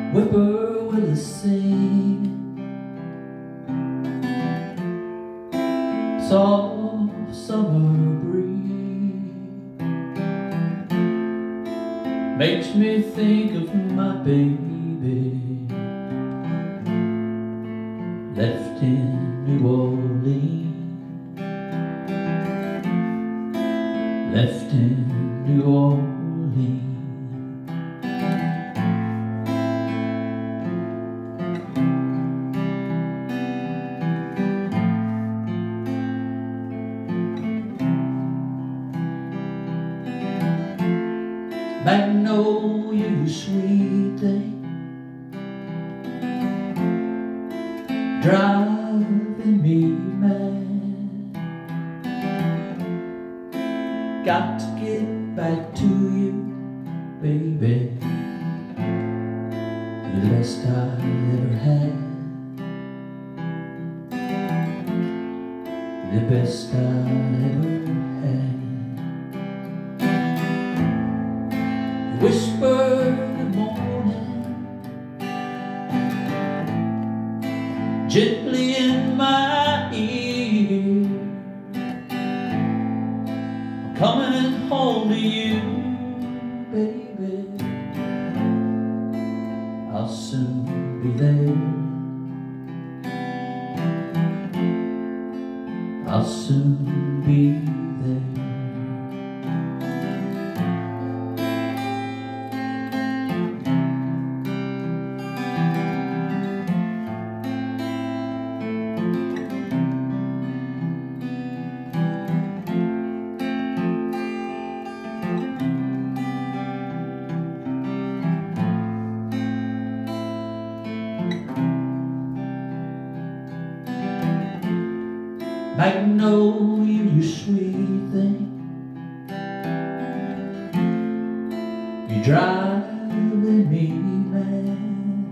whippoorwill sing, soft summer breeze makes me think of my baby left in New Orleans, left in New Orleans. Magnolia, you sweet thing, driving me mad. Got to get back to you, baby, the best I ever had, the best I ever had. Whisper good morning gently in my ear, I'm coming home to you, baby, I'll soon be there, I'll soon be there. Magnolia, you sweet thing, you're driving me mad.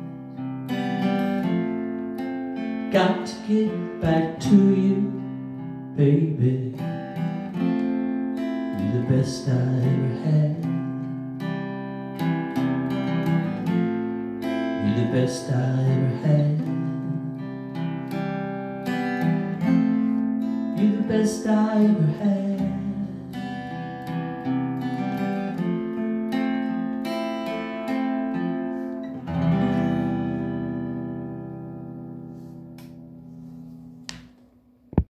Got to get back to you, baby, you're the best I ever had, you're the best I ever had, you're the best I ever had.